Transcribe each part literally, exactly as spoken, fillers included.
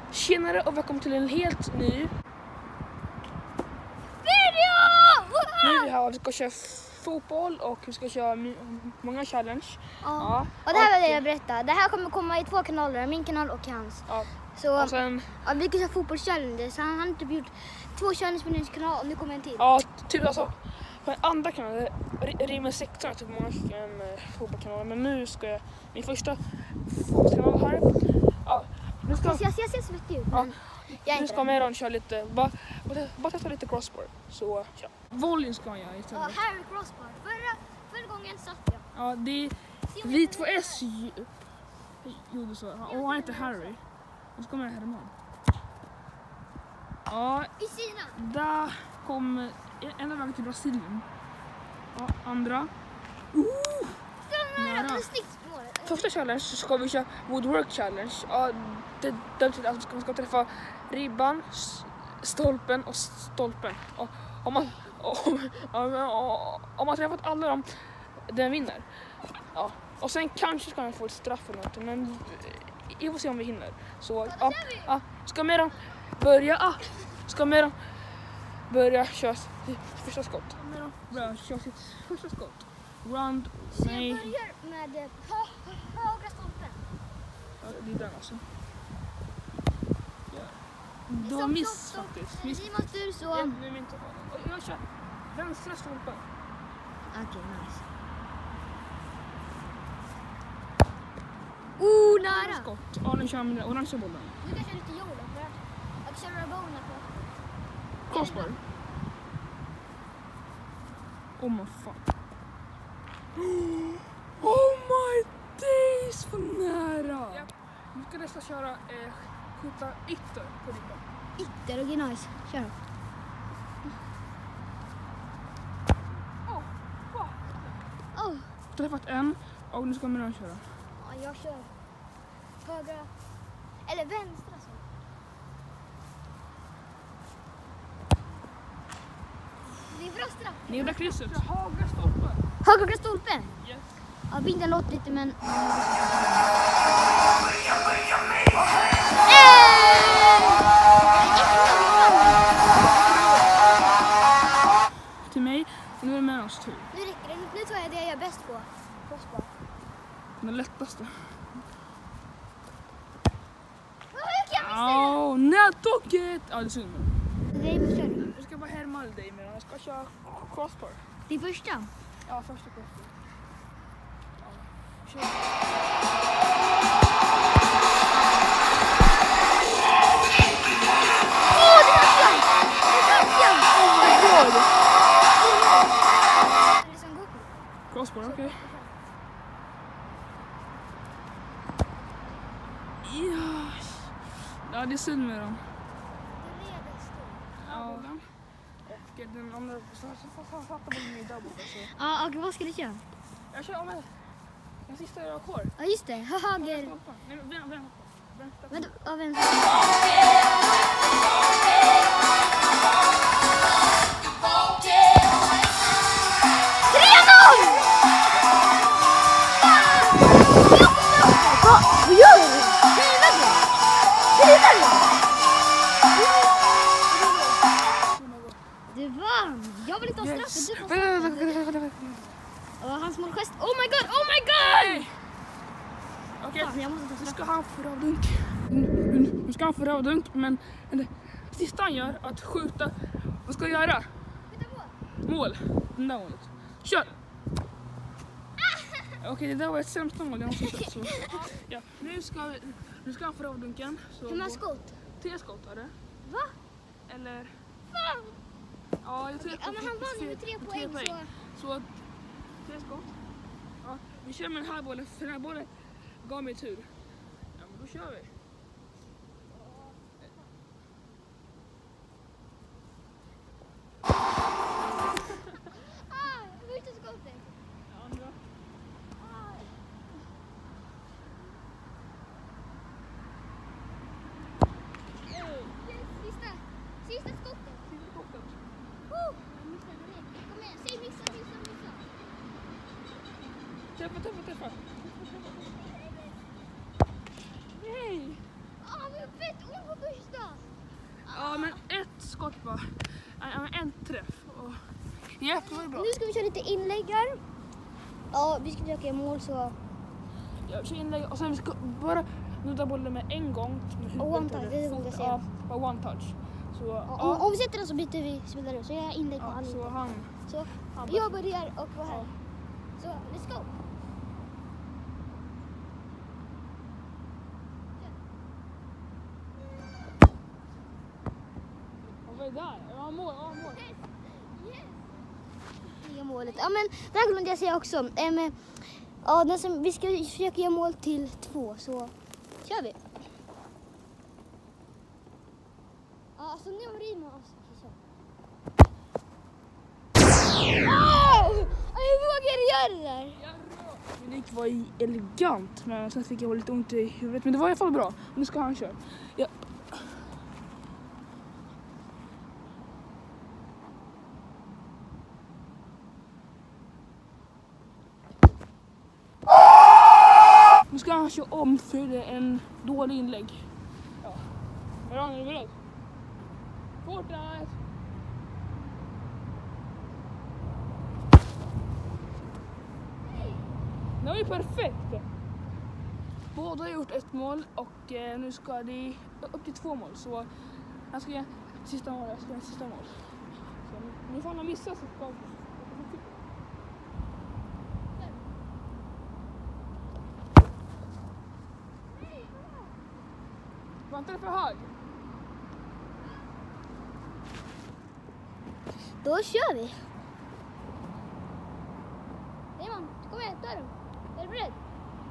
Tjenare och välkommen till en helt ny video! Nu är vi här och vi ska köra fotboll och vi ska köra många challenge. Ja. Ja. Och det här var det jag berättade. Det här kommer komma i två kanaler, min kanal och hans. Ja. Så och sen, ja, vi ska köra fotbollschallenge. Så han har typ gjort två challenge på hans kanal och nu kommer en till. Ja, typ alltså på en andra kanal, Rimmen sexton, typ många en uh, fotbollskanaler, men nu ska jag min första fotbollskanal här. Ja, nu ska jag ser så svettig ut. Ja. Jag nu ska Meron köra lite, bara, bara testa lite crossbar. Så ja. Volleyn ska man göra istället. Ja, Harry crossbar. Förra, förra gången satt jag. Ja, det är vi två S gjorde så. Och han heter Harry. Och så kommer jag Herman. Ja, i Kina. Där kom en av vägen till Brasilien. Ja, andra. Uh! Nära. Första challenge så ska vi köra woodwork challenge. Ja, det betyder att man ska träffa ribban, stolpen och stolpen. Och om man om, om, om man träffat alla dem, den vinner. Ja. Och sen kanske ska man få ett straff eller någonting, men vi får se om vi hinner. Så ja, ja, ska Meron börja? Ah, ska Meron börja köra sitt första skott? Meron börjar köra sitt första skott. Round. Nej. Jag börjar med hö högra stolpen. Ja, det är den alltså. Ja. Du har miss faktiskt. Miss. Vi måste så. Ja, nu är inte. Jag kör vänstra stolpen. Okej, okay, nice. Oh, nära. Skott. Ja, nu kör vi den orange bollen. Nu kanske lite jorden för att jag kör bollen på. Crossbar. Oh my fuck. Oh my days, för nära. Ja. Nu ska nästa köra eh, skjuta ytter på ribban. Ytter, okej, nice. Kör. Oh, fuck. Oh. Träffat en och nu ska man köra. Ja, jag kör högra eller vänstra så. Det är bra straff. Ni gjorde krysset. Högra stolpen. Högra stolpen? Yes. Ja, vinden låter lite men... Till mig, och nu är det med oss tur. Nu räcker det, nu tar jag det jag är bäst på. Crossbar. Den lättaste. Åh, jag kan missa Åh, nättocket! Ja, det är synd. det. Det kör du. Jag ska bara härma dig med den. Jag ska köra crossbar. Det är första. Ja, första crossbar. Ja, kör. Åh, det är fram! Det är fram! Oh my god! Det är som GoPro. Crossbar, okej. Okay. Ja. Ja, det är synd med dem. Det leder stort. Ja. Och den andra... Så fattar bollen i där borta. Ja, och vad ska du köra? Jag kör med den sista jag har kvar. Ja, just det. Höger. Nej, vänta, vänta. Vänta, ja, vänta. tre noll! Vad gör du? Driver du? Driver du? Du vann! Jag vill inte ha straff. Du får straff. Och hans målgest. Oh my god! Oh my god! Okej, Fan, jag måste ta nu straff. ska han få rövdunk. Nu ska han få rövdunk, men det sista han gör att skjuta. Vad ska jag göra? Mål. Den där målet. Kör! Okej, det där var ett sämsta mål jag har sett. Så. Ja, nu ska, vi, nu ska han få rövdunken. Hur många skott? Tre skott är det. Va? Eller... Fan! Ja, jag tror Ja, men han vann ju med tre poäng, så... Så tre skott. Ja, vi kör med den här bollen, för den här bollen gav mig tur. Ja, men då kör vi. Ah, första skottet. Ja, andra. Sista, sista skottet. Sista skottet. Oh, jag missade det. Kom igen, säg missa, missa, missa. Träffa, träffa, träffa. Nej! Ah, men rätt ord på första. Ja, men ett skott bara. En, en träff. Och... Ja, det var bra. Nu ska vi köra lite inläggar. Ja, vi ska försöka göra mål så... Ja, vi kör inlägg och sen vi ska bara nudda bollen med en gång. Med Och one touch, det är det jag säger. Ja, bara one touch. Så, Ja, ja, om, om vi sätter den så byter vi spelare. Så jag gör inlägg på ja, alla. så han... Så han jag börjar och var här. Ja. Så let's go. Och vad är det där? Ja, mål, ja, mål. Yes. Målet. Ja, men det här glömde jag säga också. Um, ja, den som, vi ska försöka göra mål till två, så kör vi. Ja, alltså nu har vi med oss. Oh! Jag vågar göra det där. Min nick var elegant, men sen fick jag lite ont i huvudet. Men det var i alla fall bra. Nu ska han köra. Ja. Nu ska han köra om för en dålig inlägg. Ja. Är du beredd? Fortnite! Det var ju perfekt. Båda har gjort ett mål och eh, nu ska det upp till två mål. Så jag ska göra sista mål. Jag ska göra sista mål. Så nu får han missa så ska... Var inte det för hög? Då kör vi. Raymond, kom igen, ta den. Är du beredd?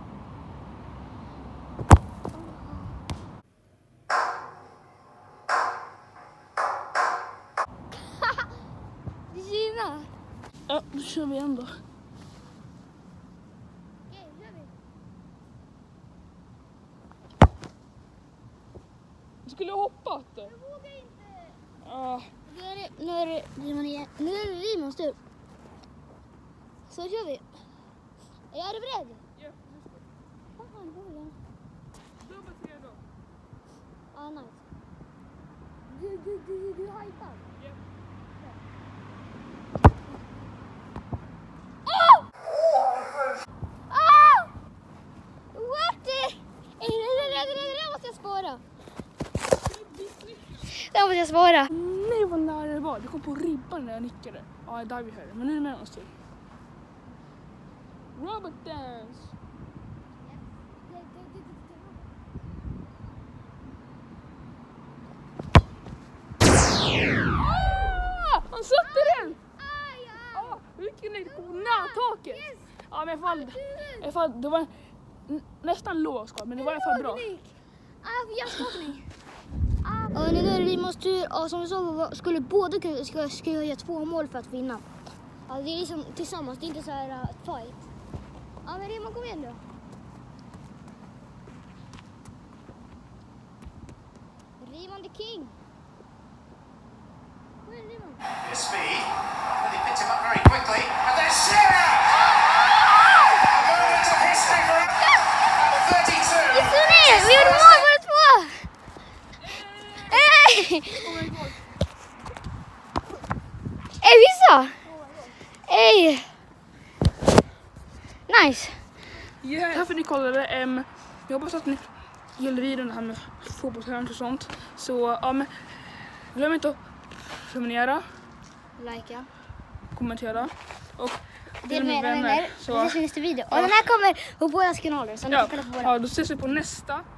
Det synar. Ja, då kör vi igen då. Okej, kör vi. Jag skulle ha hoppat. Jag vågar inte. Ja. Nu är det, nu är det Raymond igen. Nu är det Raymonds tur. Så kör vi. Är du beredd? Ja, Fan, börja. dubbelt tre då. Ah, nice. Du, du, du, du har hajpat. Ja. Oh! Ah! What the? Nej, nej, nej, nej, det måste jag spara. Det måste jag spara. Nej, vad nära det var. Det kom på ribban när jag nickade. Ja, där vi hörde. Men nu är det med oss till. Robot dance. Ah! Han satte den! Ah, vilken är det? Kom nära taket. Ja, men i alla fall, i alla fall det var n- nästan låg skott, men det var i alla fall bra. Ah, hjärtskakning. Ja, nu är det Raymonds tur. Ja, som vi sa skulle båda kunna ska, ska göra två mål för att vinna. Ja, det är liksom tillsammans, det är inte så här uh, fight. Ja, men Raymond, kom igen då. Raymond the King. Kom igen, Raymond. His speed, and he picked him up very quickly, and there's Shearer! A moment of history for at thirty-two. Så ner, vi gjorde mål båda två! Hej! Oh my god. Hej, vissa! Hej! Nice! Yeah. Tack för att ni kollade. Um, jag hoppas att ni gillar videon, det här med fotbollsträning och sånt. Så um, glöm inte att prenumerera, Likea. kommentera och Del med era vänner. Så, Och så syns nästa video. Och den här kommer på bådas kanaler, så ni ja, kan kolla på båda. ja, då ses vi på nästa